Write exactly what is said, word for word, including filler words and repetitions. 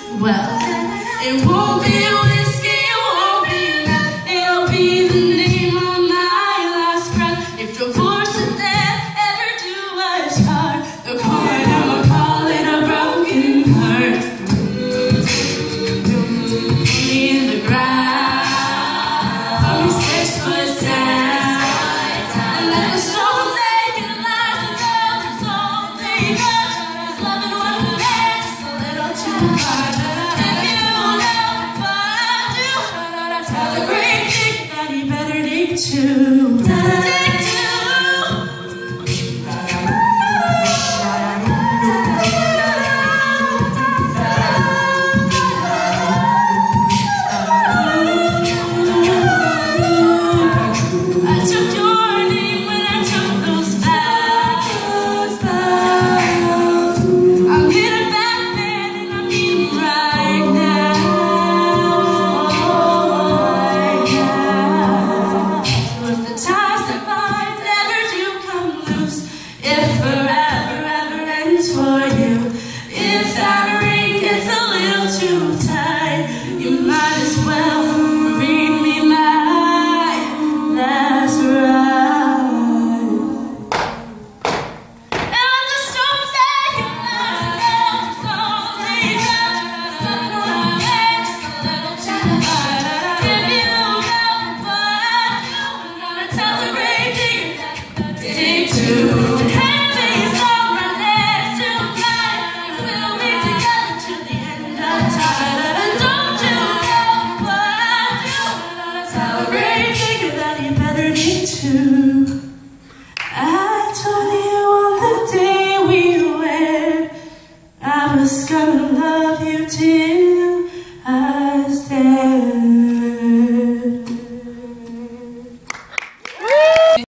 Well, it won't be whiskey, it won't be meth, it'll be the name on my last breath. If divorce and death ever do us part, the coroner will call it a broken heart. In the ground, from his six foot down, and let the stones aching lies and tell their soul they got his loving one who led just a little too hard. If you know what I do, tell the great thing that he better dig to. Dig to. I took your name when I took those vows. I'm getting back then and I mean right now. Right now. So if the ties that bind never do come loose, if forever ever ends for you, if that ring gets a little too tight, you might as well read me my last ride. And let the stones take it, let the stones take it, let the stones just a little too hard. If you know what I do, I'm gonna tell the great thing that dig to. And please don't run next tonight, and we'll be together till the end of time. And don't you know what I do, I'm gonna tell the great thing that you better need to. I told you on the day we wed, I was gonna love you till